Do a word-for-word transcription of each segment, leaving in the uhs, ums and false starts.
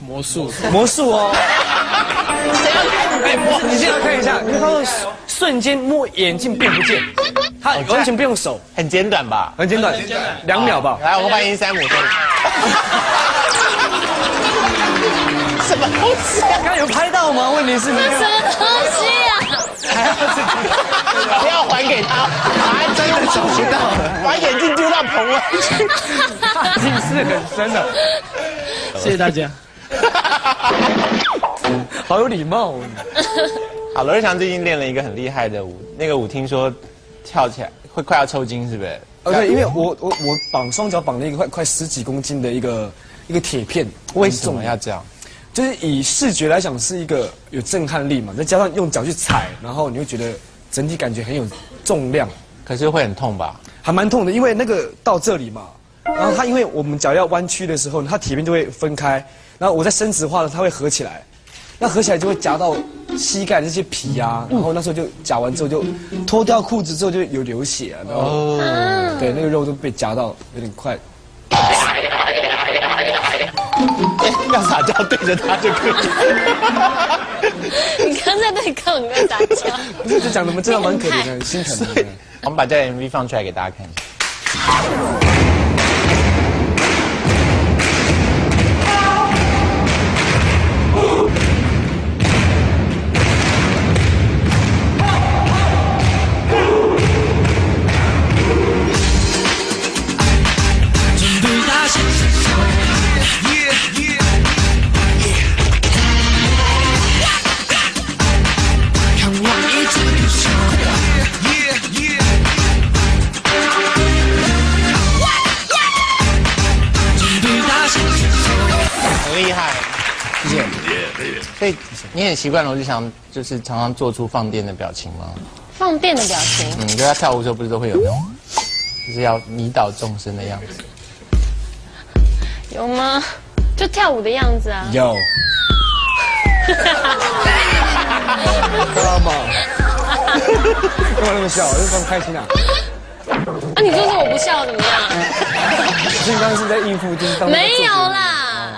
魔术， 魔术哦。 谁要看你魔？ 你这样看一下，你会发现瞬间摸眼镜变不见，他完全不用手， 很简短吧？ 很简短，两秒吧。 来，我们欢迎山姆先生。什么东西？ 刚刚有拍到吗？问题是你这什么东西啊？ 还要自己不要还给他，还真的找不到了，把眼镜丢到棚外去。 近视很深的。 谢谢大家。 好有礼貌哦。 好，罗志祥最近练了一个很厉害的舞，那个舞听说跳起来会快要抽筋，是不是？ 哦对，因为我我我绑双脚绑了一个快快十几公斤的一个一个铁片， 为什么要这样？ 就是以视觉来讲是一个有震撼力嘛，再加上用脚去踩，然后你会觉得整体感觉很有重量， 可是会很痛吧？ 还蛮痛的，因为那个到这里嘛，然后它因为我们脚要弯曲的时候，它铁片就会分开，然后我在伸直化了，它会合起来，那合起来就会夹到膝盖这些皮啊，然后那时候就夹完之后就脱掉裤子之后就有流血啊，然后哦，对，那个肉都被夹到有点快。 要撒娇对着他就可以。 你刚才对康永哥撒娇， 不是就讲的我们真的蛮可怜的，很心疼的。 我们把这 M V 放出来给大家看一下。很厉害，谢谢。所以你很习惯罗志祥就是常常做出放电的表情吗？ 放电的表情。 嗯，就他跳舞的时候不是都会有那种，就是要迷倒众生的样子。 有吗？就跳舞的样子啊。 有。干嘛？干嘛那么笑？就这么开心啊？ 啊，你说说我不笑怎么样？ 所以你刚刚是在应付，就是当没有啦。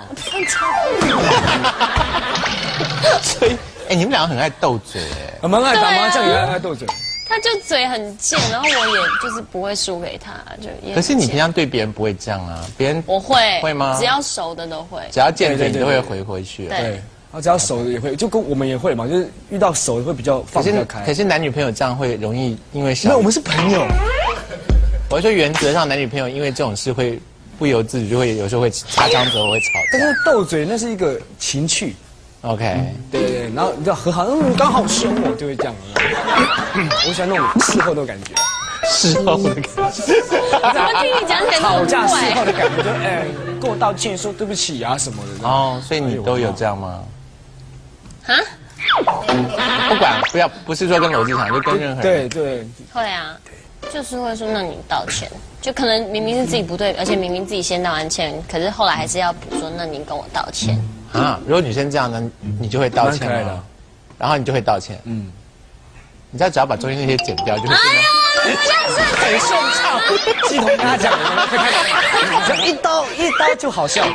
所以，哎，你们两个很爱斗嘴哎。 我蛮爱打麻将，也爱爱斗嘴。 他就嘴很贱，然后我也就是不会输给他，就也。 可是你平常对别人不会这样啊？别人我会会吗？ 只要熟的都会， 只要见嘴你都会回回去。 对， 然后只要熟的也会，就跟我们也会嘛，就是遇到熟的会比较放比较开。 可是男女朋友这样会容易因为小。 那我们是朋友。 我说原则上男女朋友因为这种事会不由自主就会有时候会擦枪走火会吵架。 但是斗嘴那是一个情趣。 OK， 对对对，然后你知道和好，嗯，刚好凶我就会这样。我喜欢那种事后的感觉， 事后的感觉。 怎么听你讲起来吵架事后的感觉，就哎，跟我道歉说对不起啊什么的。 哦，所以你都有这样吗？ 啊？ 不管不要，不是说跟罗志祥，就跟任何人。 对对。 会啊，就是会说那你道歉，就可能明明是自己不对，而且明明自己先道完歉，可是后来还是要补说那你跟我道歉。 啊，如果女生这样呢，你就会道歉吗？然后你就会道歉。嗯，你知道只要把中间那些剪掉，就会变得很顺畅。 系统跟他讲，就一刀一刀就好笑。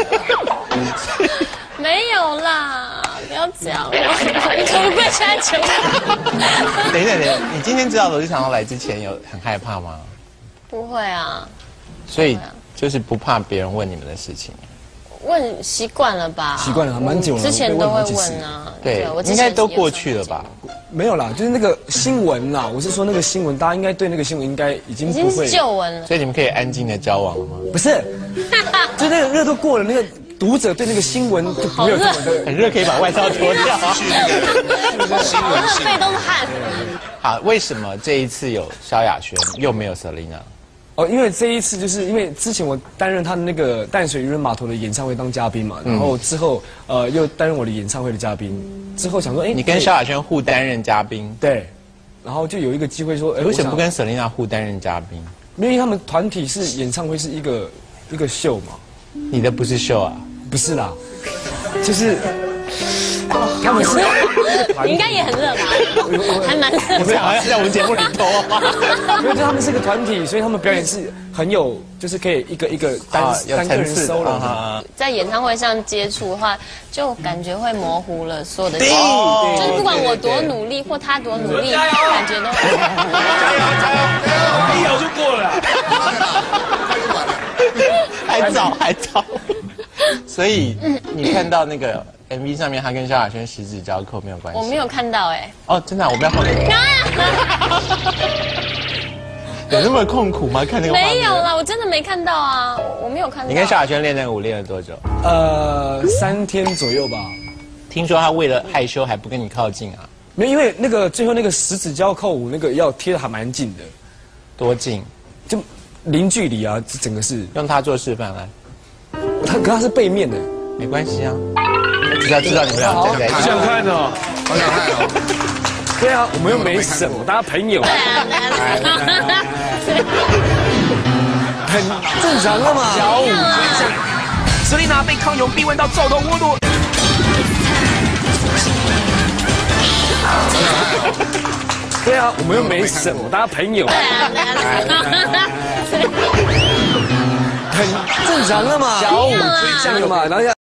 没有啦，不要这样，你可不可以现在求我？ 等一下，等一下，你今天知道罗志祥要来之前有很害怕吗？ 不会啊， 所以就是不怕别人问你们的事情。 问习惯了吧？ 习惯了，蛮久了。 之前都会问啊， 对，应该都过去了吧？ 没有啦，就是那个新闻啦。我是说那个新闻，大家应该对那个新闻应该已经不会。 已经是旧闻了。 所以你们可以安静的交往了吗？ 不是，就那个热都过了，那个读者对那个新闻就不有这么的很热，可以把外套脱掉。 好热，背都是汗。 好，为什么这一次有萧亚轩，又没有 Selina？ 哦，因为这一次就是因为之前我担任他的那个淡水渔人码头的演唱会当嘉宾嘛，然后之后呃又担任我的演唱会的嘉宾，之后想说，哎， 你跟萧亚轩互担任嘉宾， 对，然后就有一个机会说，哎， 为什么不跟 Selina 互担任嘉宾？ 因为他们团体是演唱会是一个一个秀嘛， 你的不是秀啊？ 不是啦，就是他们是， 你应该也很热吧？还蛮热。 你们好像在我们节目里头啊。 因为就他们是个团体，所以他们表演是很有，就是可以一个一个单、 啊、有单个人层次 solo 的。啊、 在演唱会上接触的话，就感觉会模糊了所有的对节奏， 对就是不管我多努力或他多努力，感觉都加油加油，一摇就过了。 还早还早。所以你看到那个 M V 上面他跟萧亚轩十指交扣没有关系？ 我没有看到哎、欸。 哦，真的、啊，我不要放给你。有那么痛苦吗？看那个画面没有啦，我真的没看到啊，我没有看到。 你跟萧亚轩练那个舞练了多久？ 呃，三天左右吧。 听说他为了害羞还不跟你靠近啊？ 没有，因为那个最后那个十指交扣舞那个要贴的还蛮近的。 多近？ 就零距离啊，这整个是。 用他做示范来。 他可他是背面的。 没关系啊，我只要知道你们俩站在一起。 好想看哦，好想看哦。 对啊，我们又没什么，大家朋友。很正常的嘛。 小五，Selina被康永逼问到皱头乌肚。 对啊，我们又没什么，大家朋友。很正常的嘛。 小五这样的嘛，然后要